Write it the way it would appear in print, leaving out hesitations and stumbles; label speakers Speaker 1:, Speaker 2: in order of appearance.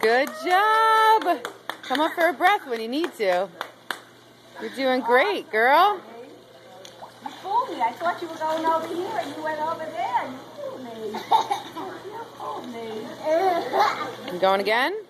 Speaker 1: Good job. Come up for a breath when you need to. You're doing great, girl.
Speaker 2: You fooled me. I thought you were going over here and you went over there. You fooled me. You fooled me.
Speaker 1: You going again?